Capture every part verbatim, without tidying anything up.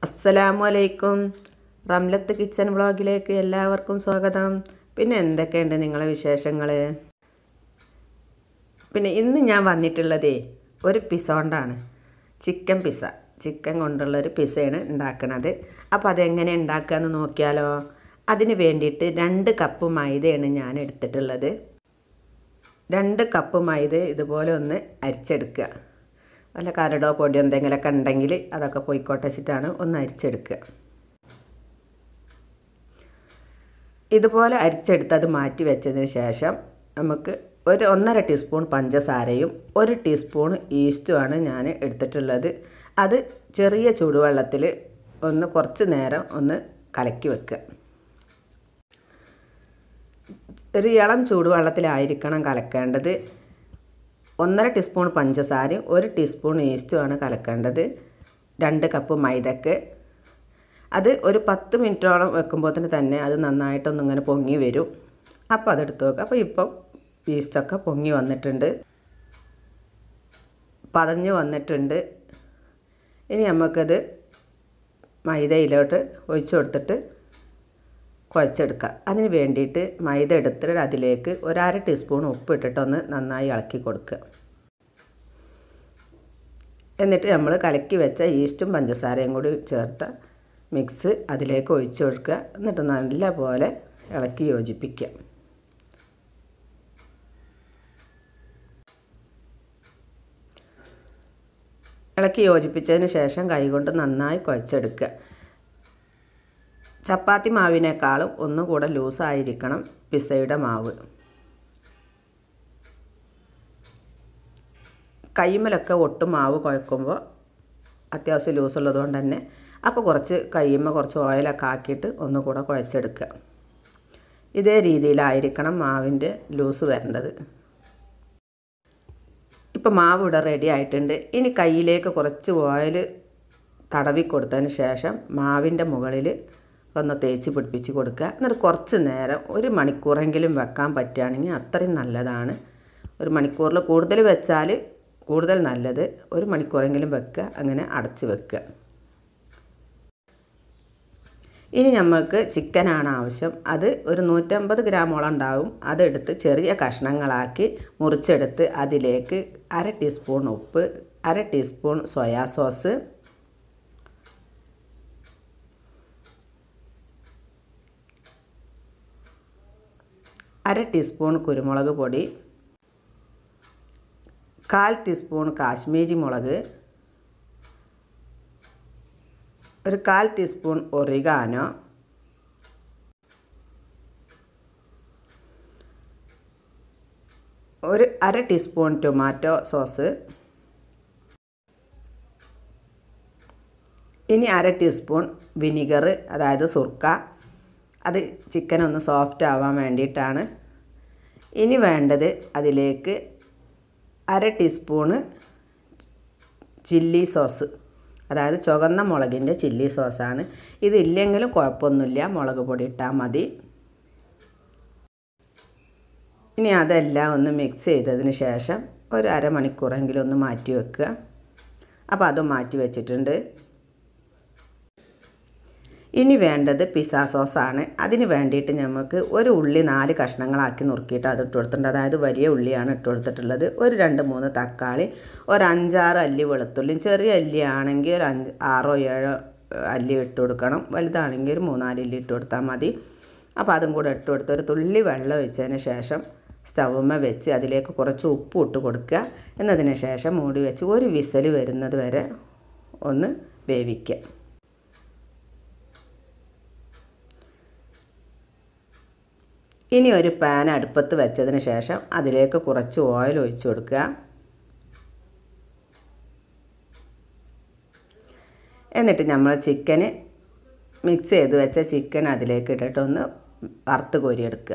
അസ്സലാമു അലൈക്കും. റംലത്ത് കിച്ചൻ വ്ളോഗിലേക്ക് എല്ലാവർക്കും സ്വാഗതം. പിന്നെ എന്തൊക്കെയുണ്ട് നിങ്ങളെ വിശേഷങ്ങൾ? പിന്നെ ഇന്ന് ഞാൻ വന്നിട്ടുള്ളതേ ഒരു പിസ്സ കൊണ്ടാണ്. ചിക്കൻ പിസ്സ, ചിക്കൻ കൊണ്ടുള്ളൊരു പിസ്സയാണ് ഉണ്ടാക്കുന്നത്. അപ്പോൾ അതെങ്ങനെ ഉണ്ടാക്കുകയെന്ന് നോക്കിയാലോ? അതിന് വേണ്ടിയിട്ട് രണ്ട് കപ്പ് മൈദയാണ് ഞാൻ എടുത്തിട്ടുള്ളത്. രണ്ട് കപ്പ് മൈദ ഇതുപോലെ ഒന്ന് അരിച്ചെടുക്കുക. വല്ല കരടോ പൊടിയോ എന്തെങ്കിലുമൊക്കെ ഉണ്ടെങ്കിൽ അതൊക്കെ പോയിക്കോട്ടെ വെച്ചിട്ടാണ് ഒന്ന് അരിച്ചെടുക്കുക. ഇതുപോലെ അരിച്ചെടുത്തത് മാറ്റി വെച്ചതിന് ശേഷം നമുക്ക് ഒരു ഒന്നര ടീസ്പൂൺ പഞ്ചസാരയും ഒരു ടീസ്പൂൺ ഈസ്റ്റുമാണ് ഞാൻ എടുത്തിട്ടുള്ളത്. അത് ചെറിയ ചൂടുവെള്ളത്തിൽ ഒന്ന് കുറച്ച് നേരം ഒന്ന് കലക്കി വെക്കുക. ഒരു ഇളം ചൂടുവെള്ളത്തിലായിരിക്കണം കലക്കേണ്ടത്. ഒന്നര ടീസ്പൂൺ പഞ്ചസാരയും ഒരു ടീസ്പൂൺ ഈസ്റ്റുമാണ് കലക്കേണ്ടത് രണ്ട് കപ്പ് മൈദക്ക്. അത് ഒരു പത്ത് മിനിറ്റോളം വെക്കുമ്പോൾ തന്നെ അത് നന്നായിട്ടൊന്നും ഇങ്ങനെ പൊങ്ങി വരും. അപ്പോൾ അതെടുത്ത് വെക്കുക. അപ്പോൾ ഇപ്പം ഈസ്റ്റൊക്കെ പൊങ്ങി വന്നിട്ടുണ്ട്, പതഞ്ഞ് വന്നിട്ടുണ്ട്. ഇനി നമുക്കത് മൈദയിലോട്ട് ഒഴിച്ചു കൊടുത്തിട്ട് കുഴച്ചെടുക്കുക. അതിന് വേണ്ടിയിട്ട് മൈദ എടുത്തിട്ട് അതിലേക്ക് ഒരര ടീസ്പൂൺ ഉപ്പ് ഇട്ടിട്ടൊന്ന് നന്നായി ഇളക്കി കൊടുക്കുക. എന്നിട്ട് നമ്മൾ കലക്കി വെച്ച ഈസ്റ്റും പഞ്ചസാരയും കൂടി ചേർത്ത മിക്സ് അതിലേക്ക് ഒഴിച്ചു കൊടുക്കുക. എന്നിട്ട് നല്ല പോലെ ഇളക്കി യോജിപ്പിക്കുക. ഇളക്കി യോജിപ്പിച്ചതിന് ശേഷം കൈകൊണ്ട് നന്നായി കുഴച്ചെടുക്കുക. ചപ്പാത്തി മാവിനേക്കാളും ഒന്നുകൂടെ ലൂസായിരിക്കണം പിസ്സയുടെ മാവ്. കൈമലൊക്കെ ഒട്ടും മാവ് കുഴക്കുമ്പോൾ അത്യാവശ്യം ലൂസുള്ളത് കൊണ്ട് തന്നെ അപ്പോൾ കുറച്ച് കൈമ കുറച്ച് ഓയിലൊക്കെ ആക്കിയിട്ട് ഒന്നുകൂടെ കുഴച്ചെടുക്കുക. ഇതേ രീതിയിലായിരിക്കണം മാവിൻ്റെ ലൂസ് വരേണ്ടത്. ഇപ്പോൾ മാവ് ഇവിടെ റെഡി ആയിട്ടുണ്ട്. ഇനി കയ്യിലേക്ക് കുറച്ച് ഓയിൽ തടവി കൊടുത്തതിന് ശേഷം മാവിൻ്റെ മുകളിൽ ഒന്ന് തേച്ച് പിടിപ്പിച്ച് കൊടുക്കുക. എന്നിട്ട് കുറച്ച് നേരം ഒരു മണിക്കൂറെങ്കിലും വെക്കാൻ പറ്റുകയാണെങ്കിൽ അത്രയും നല്ലതാണ്. ഒരു മണിക്കൂറിൽ കൂടുതൽ വെച്ചാൽ കൂടുതൽ നല്ലത്. ഒരു മണിക്കൂറെങ്കിലും വെക്കുക, അങ്ങനെ അടച്ച് വെക്കുക. ഇനി നമുക്ക് ചിക്കനാണ് ആവശ്യം. അത് ഒരു നൂറ്റമ്പത് ഗ്രാമോളം ഉണ്ടാവും. അതെടുത്ത് ചെറിയ കഷ്ണങ്ങളാക്കി മുറിച്ചെടുത്ത് അതിലേക്ക് അര ടീസ്പൂൺ ഉപ്പ്, അര ടീസ്പൂൺ സോയാ സോസ്, അര ടീസ്പൂൺ കുരുമുളക് പൊടി, കാൽ ടീസ്പൂൺ കാശ്മീരി മുളക്, ഒരു കാൽ ടീസ്പൂൺ ഒറിഗാനോ, ഒരു അര ടീസ്പൂൺ ടൊമാറ്റോ സോസ്, ഇനി അര ടീസ്പൂൺ വിനിഗർ, അതായത് സുർക്ക. അത് ചിക്കൻ ഒന്ന് സോഫ്റ്റ് ആവാൻ വേണ്ടിയിട്ടാണ്. ഇനി വേണ്ടത് അതിലേക്ക് അര ടീസ്പൂണ് ചില്ലി സോസ്, അതായത് ചുവന്ന മുളകിൻ്റെ ചില്ലി സോസാണ്. ഇതില്ലെങ്കിലും കുഴപ്പമൊന്നുമില്ല, മുളക് പൊടി ഇട്ടാൽ മതി. ഇനി അതെല്ലാം ഒന്ന് മിക്സ് ചെയ്തതിന് ശേഷം ഒരു അരമണിക്കൂറെങ്കിലും ഒന്ന് മാറ്റി വെക്കുക. അപ്പോൾ അതും മാറ്റി വെച്ചിട്ടുണ്ട്. ഇനി വേണ്ടത് പിസ്സ സോസാണ്. അതിന് വേണ്ടിയിട്ട് നമുക്ക് ഒരു ഉള്ളി നാല് കഷ്ണങ്ങളാക്കി നുറുക്കിയിട്ട് അത് ഇട്ട് കൊടുത്തിട്ടുണ്ട്. അതായത് വലിയ ഉള്ളിയാണ് ഇട്ട് കൊടുത്തിട്ടുള്ളത്. ഒരു രണ്ട് മൂന്ന് തക്കാളി, ഒരു അഞ്ചാറ് അല്ലി വെളുത്തുള്ളി. ചെറിയ അല്ലി ആണെങ്കിൽ ഒരു അഞ്ച് ആറോ ഏഴോ അല്ലി ഇട്ട് കൊടുക്കണം. വലുതാണെങ്കിൽ ഒരു മൂന്നാല് അല്ലി ഇട്ട് കൊടുത്താൽ മതി. അപ്പോൾ അതും കൂടെ ഇട്ട് കൊടുത്ത് ഒരു തുള്ളി വെള്ളം ഒഴിച്ചതിന് ശേഷം സ്റ്റൗമ്മ വെച്ച് അതിലേക്ക് കുറച്ച് ഉപ്പ് ഇട്ട് കൊടുക്കുക. എന്നതിന് ശേഷം മൂടി വെച്ച് ഒരു വിസൽ വരുന്നത് വരെ ഒന്ന് വേവിക്കുക. ഇനി ഒരു പാൻ അടുപ്പത്ത് വെച്ചതിന് ശേഷം അതിലേക്ക് കുറച്ച് ഓയിൽ ഒഴിച്ചു കൊടുക്കുക. എന്നിട്ട് നമ്മൾ ചിക്കന് മിക്സ് ചെയ്ത് വെച്ച ചിക്കൻ അതിലേക്ക് ഇട്ടിട്ടൊന്ന് വറുത്ത് കോരിയെടുക്കുക.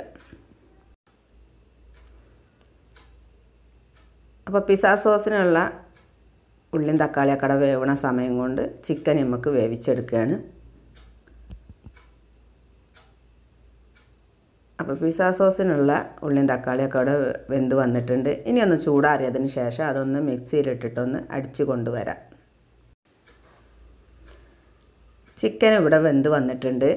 അപ്പോൾ പിസ്സ സോസിനുള്ള ഉള്ളിയും തക്കാളിയൊക്കെ അവിടെ വേവണ സമയം കൊണ്ട് ചിക്കൻ നമുക്ക് വേവിച്ചെടുക്കുകയാണ്. അപ്പോൾ പിസ്സ സോസിനുള്ള ഉള്ളിയും തക്കാളിയൊക്കെ അവിടെ വെന്ത് വന്നിട്ടുണ്ട്. ഇനി ഒന്ന് ചൂടാറിയതിന് ശേഷം അതൊന്ന് മിക്സിയിലിട്ടിട്ടൊന്ന് അടിച്ചു കൊണ്ടുവരാം. ചിക്കൻ ഇവിടെ വെന്ത് വന്നിട്ടുണ്ട്.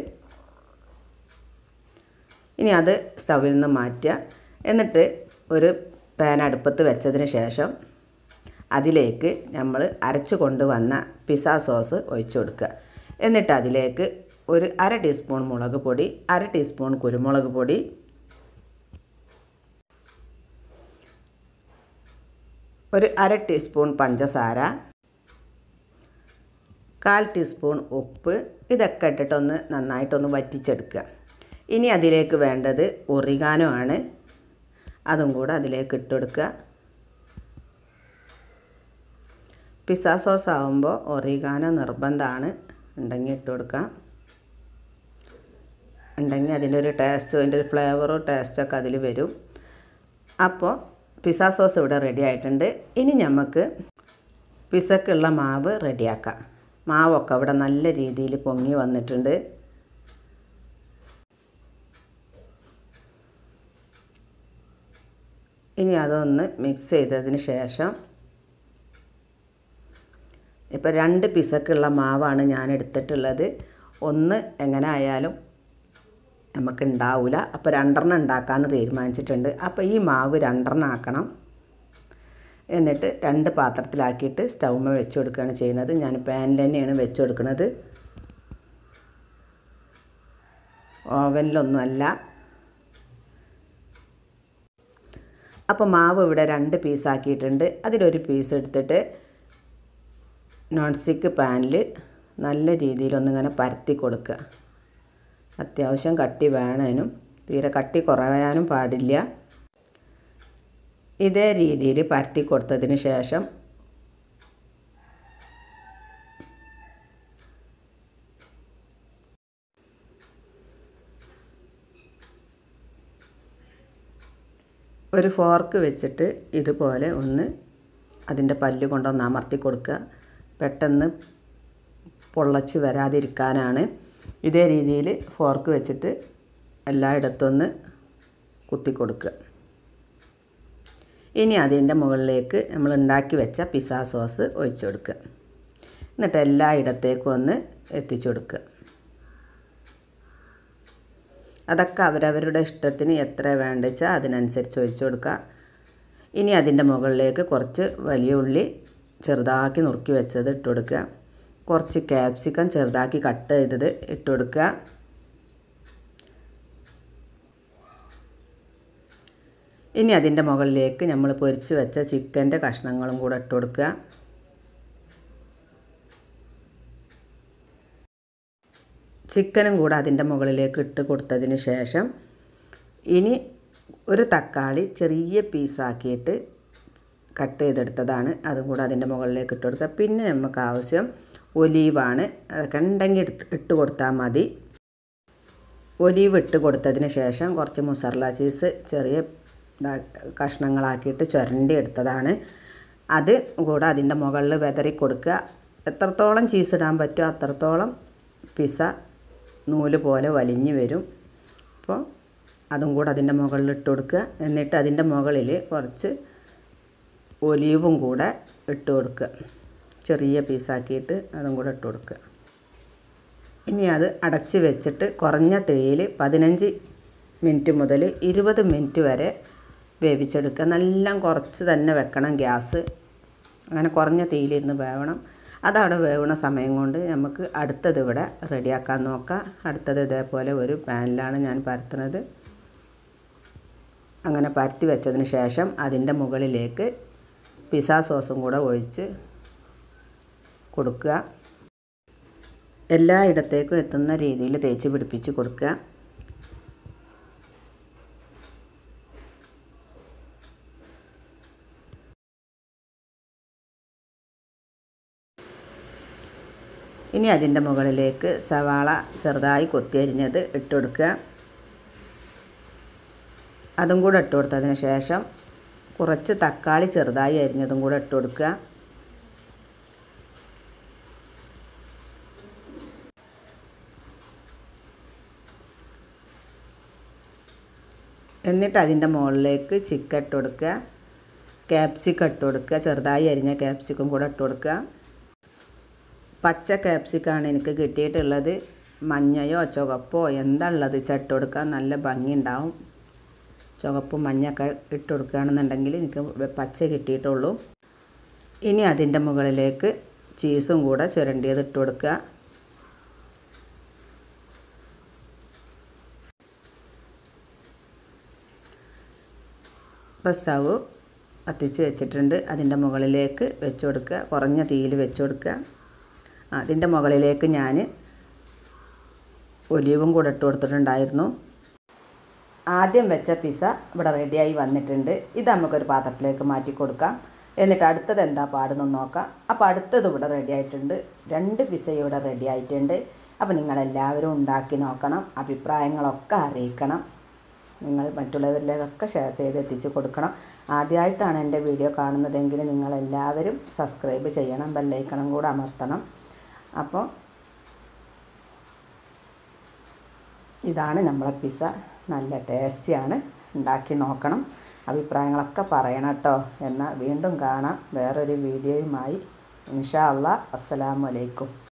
ഇനി അത് സ്റ്റൗവിൽ നിന്ന് മാറ്റുക. എന്നിട്ട് ഒരു പാൻ അടുപ്പത്ത് വെച്ചതിന് ശേഷം അതിലേക്ക് നമ്മൾ അരച്ച് കൊണ്ടുവന്ന പിസ്സ സോസ് ഒഴിച്ചു കൊടുക്കുക. എന്നിട്ട് അതിലേക്ക് ഒരു അര ടീസ്പൂൺ മുളക് പൊടി, അര ടീസ്പൂൺ കുരുമുളക് പൊടി, ഒരു അര ടീസ്പൂൺ പഞ്ചസാര, കാൽ ടീസ്പൂൺ ഉപ്പ്, ഇതൊക്കെ ഇട്ടിട്ടൊന്ന് നന്നായിട്ടൊന്ന് വറ്റിച്ചെടുക്കുക. ഇനി അതിലേക്ക് വേണ്ടത് ഒറിഗാനോ ആണ്. അതും കൂടെ അതിലേക്ക് ഇട്ട് കൊടുക്കുക. പിസ്സ സോസ് ആകുമ്പോൾ ഒറിഗാനോ നിർബന്ധമാണ്, ഉണ്ടെങ്കിൽ ഇട്ട് കൊടുക്കാം. ഉണ്ടെങ്കിൽ അതിൻ്റെ ഒരു ടേസ്റ്റ്, അതിൻ്റെ ഒരു ഫ്ലേവറും ടേസ്റ്റൊക്കെ അതിൽ വരും. അപ്പോൾ പിസ്സ സോസ് ഇവിടെ റെഡി ആയിട്ടുണ്ട്. ഇനി നമുക്ക് പിസ്സക്കുള്ള മാവ് റെഡിയാക്കാം. മാവൊക്കെ ഇവിടെ നല്ല രീതിയിൽ പൊങ്ങി വന്നിട്ടുണ്ട്. ഇനി അതൊന്ന് മിക്സ് ചെയ്തതിന് ശേഷം, ഇപ്പോൾ രണ്ട് പിസ്സക്കുള്ള മാവാണ് ഞാൻ എടുത്തിട്ടുള്ളത്. ഒന്ന് എങ്ങനെ ആയാലും നമുക്ക് ഉണ്ടാവില്ല, അപ്പോൾ രണ്ടെണ്ണം ഉണ്ടാക്കാമെന്ന് തീരുമാനിച്ചിട്ടുണ്ട്. അപ്പോൾ ഈ മാവ് രണ്ടെണ്ണം ആക്കണം. എന്നിട്ട് രണ്ട് പാത്രത്തിലാക്കിയിട്ട് സ്റ്റൗമ്മ വെച്ച് കൊടുക്കുകയാണ് ചെയ്യുന്നത്. ഞാൻ പാനിൽ തന്നെയാണ് വെച്ച് കൊടുക്കുന്നത്, ഓവനിലൊന്നുമല്ല. അപ്പോൾ മാവ് ഇവിടെ രണ്ട് പീസാക്കിയിട്ടുണ്ട്. അതിലൊരു പീസ് എടുത്തിട്ട് നോൺ സ്റ്റിക്ക് പാനിൽ നല്ല രീതിയിലൊന്നിങ്ങനെ പരത്തി കൊടുക്കുക. അത്യാവശ്യം കട്ടി വേണേനും, തീരെ കട്ടി കുറയാനും പാടില്ല. ഇതേ രീതിയിൽ പരത്തി കൊടുത്തതിന് ശേഷം ഒരു ഫോർക്ക് വെച്ചിട്ട് ഇതുപോലെ ഒന്ന് അതിൻ്റെ പല്ല് കൊണ്ടൊന്ന് അമർത്തി കൊടുക്കുക. പെട്ടെന്ന് പൊള്ളച്ച് വരാതിരിക്കാനാണ്. ഇതേ രീതിയിൽ ഫോർക്ക് വെച്ചിട്ട് എല്ലായിടത്തൊന്ന് കുത്തി കൊടുക്കുക. ഇനി അതിൻ്റെ മുകളിലേക്ക് നമ്മൾ ഉണ്ടാക്കി വെച്ച പിസ്സ സോസ് ഒഴിച്ചു കൊടുക്കുക. എന്നിട്ട് എല്ലായിടത്തേക്കും ഒന്ന് എത്തിച്ചു കൊടുക്കുക. അതൊക്കെ അവരവരുടെ ഇഷ്ടത്തിന് എത്ര വേണ്ട വെച്ചാൽ അതിനനുസരിച്ച് ഒഴിച്ചു കൊടുക്കുക. ഇനി അതിൻ്റെ മുകളിലേക്ക് കുറച്ച് വലിയ ഉള്ളി ചെറുതാക്കി നുറുക്കി വെച്ചത് ഇട്ട് കൊടുക്കുക. കുറച്ച് ക്യാപ്സിക്കം ചെറുതാക്കി കട്ട് ചെയ്തത് ഇട്ട് കൊടുക്കുക. ഇനി അതിൻ്റെ മുകളിലേക്ക് നമ്മൾ പൊരിച്ച് വെച്ച ചിക്കൻ്റെ കഷ്ണങ്ങളും കൂടെ ഇട്ട് കൊടുക്കുക. ചിക്കനും കൂടെ അതിൻ്റെ മുകളിലേക്ക് ഇട്ട് കൊടുത്തതിന് ശേഷം ഇനി ഒരു തക്കാളി ചെറിയ പീസാക്കിയിട്ട് കട്ട് ചെയ്തെടുത്തതാണ്, അതും കൂടെ അതിൻ്റെ മുകളിലേക്ക് ഇട്ട് കൊടുക്കുക. പിന്നെ നമുക്ക് ആവശ്യം ഒലീവാണ്, അതൊക്കെ ഉണ്ടെങ്കിൽ ഇട്ട് കൊടുത്താൽ മതി. ഒലീവ് ഇട്ട് കൊടുത്തതിന് ശേഷം കുറച്ച് മുസറല ചീസ് ചെറിയ കഷ്ണങ്ങളാക്കിയിട്ട് ചുരണ്ടി എടുത്തതാണ്, അത് കൂടെ അതിൻ്റെ മുകളിൽ വിതറി കൊടുക്കുക. എത്രത്തോളം ചീസ് ഇടാൻ പറ്റുമോ അത്രത്തോളം പിസ്സ നൂല് പോലെ വലിഞ്ഞു വരും. അപ്പോൾ അതും കൂടെ അതിൻ്റെ മുകളിൽ ഇട്ട് കൊടുക്കുക. എന്നിട്ട് അതിൻ്റെ മുകളിൽ കുറച്ച് ഒലീവും കൂടെ ഇട്ട് കൊടുക്കുക, ചെറിയ പീസാക്കിയിട്ട് അതും കൂടെ ഇട്ട് കൊടുക്കുക. ഇനി അത് അടച്ച് വെച്ചിട്ട് കുറഞ്ഞ തീയിൽ പതിനഞ്ച് മിനിറ്റ് മുതൽ ഇരുപത് മിനിറ്റ് വരെ വേവിച്ചെടുക്കുക. നല്ല കുറച്ച് തന്നെ വെക്കണം ഗ്യാസ്, അങ്ങനെ കുറഞ്ഞ തീയിലിരുന്ന് വേവണം. അതവിടെ വേവണ സമയം കൊണ്ട് നമുക്ക് അടുത്തത് ഇവിടെ റെഡിയാക്കാൻ നോക്കാം. അടുത്തത് ഇതേപോലെ ഒരു പാനിലാണ് ഞാൻ പരത്തുന്നത്. അങ്ങനെ പരത്തി വെച്ചതിന് ശേഷം അതിൻ്റെ മുകളിലേക്ക് പിസ്സ സോസും കൂടെ ഒഴിച്ച് കൊടുക്കുക. എല്ലായിടത്തേക്കും എത്തുന്ന രീതിയിൽ തേച്ച് പിടിപ്പിച്ച് കൊടുക്കുക. ഇനി അതിൻ്റെ മുകളിലേക്ക് സവാള ചെറുതായി കൊത്തിയരിഞ്ഞത് ഇട്ട് കൊടുക്കുക. അതും കൂടെ ഇട്ട് കൊടുത്തതിന് ശേഷം കുറച്ച് തക്കാളി ചെറുതായി അരിഞ്ഞതും കൂടെ ഇട്ട് കൊടുക്കുക. എന്നിട്ട് അതിൻ്റെ മുകളിലേക്ക് ചിക്കൻ ഇട്ട് കൊടുക്കുക, ക്യാപ്സിക്കം ഇട്ട് കൊടുക്കുക, ചെറുതായി അരിഞ്ഞ ക്യാപ്സിക്കം കൂടെ ഇട്ട് കൊടുക്കുക. പച്ച ക്യാപ്സിക്കാണ് എനിക്ക് കിട്ടിയിട്ടുള്ളത്. മഞ്ഞയോ ചുവപ്പോ എന്താ ഉള്ളത് ചട്ട് കൊടുക്കാൻ നല്ല ഭംഗി ഉണ്ടാവും. ചുവപ്പും മഞ്ഞൊക്കെ ഇട്ട് കൊടുക്കുകയാണെന്നുണ്ടെങ്കിൽ എനിക്ക് പച്ച കിട്ടിയിട്ടുള്ളൂ. ഇനി അതിൻ്റെ മുകളിലേക്ക് ചീസും കൂടെ ചുരണ്ടിയത് ഇട്ട് കൊടുക്കുക. ഇപ്പോൾ സ്റ്റവ് കത്തിച്ച് വെച്ചിട്ടുണ്ട്. അതിൻ്റെ മുകളിലേക്ക് വെച്ച് കൊടുക്കുക. കുറഞ്ഞ തീയിൽ വെച്ച് കൊടുക്കുക. അതിൻ്റെ മുകളിലേക്ക് ഞാൻ ഒലിവും കൂടെ ഇട്ട് കൊടുത്തിട്ടുണ്ടായിരുന്നു. ആദ്യം വെച്ച പിസ്സ ഇവിടെ റെഡിയായി വന്നിട്ടുണ്ട്. ഇത് നമുക്കൊരു പാത്രത്തിലേക്ക് മാറ്റി കൊടുക്കാം. എന്നിട്ട് അടുത്തത് എന്താ പാടുന്നതെന്ന് നോക്കാം. അപ്പോൾ അടുത്തത് ഇവിടെ റെഡി ആയിട്ടുണ്ട്. രണ്ട് പിസ്സ ഇവിടെ റെഡി ആയിട്ടുണ്ട്. അപ്പോൾ നിങ്ങളെല്ലാവരും ഉണ്ടാക്കി നോക്കണം. അഭിപ്രായങ്ങളൊക്കെ അറിയിക്കണം. നിങ്ങൾ മറ്റുള്ളവരിലേക്കൊക്കെ ഷെയർ ചെയ്ത് എത്തിച്ച് കൊടുക്കണം. ആദ്യമായിട്ടാണ് എൻ്റെ വീഡിയോ കാണുന്നതെങ്കിൽ നിങ്ങളെല്ലാവരും സബ്സ്ക്രൈബ് ചെയ്യണം. ബെല്ലൈക്കണം കൂടെ അമർത്തണം. അപ്പോൾ ഇതാണ് നമ്മളെ പിസ്സ. നല്ല ടേസ്റ്റിയാണ്. ഉണ്ടാക്കി നോക്കണം. അഭിപ്രായങ്ങളൊക്കെ പറയണം കേട്ടോ. എന്നാൽ വീണ്ടും കാണാം വേറൊരു വീഡിയോയുമായി. ഇൻഷാ അല്ലാഹ്. അസ്സലാമു അലൈക്കും.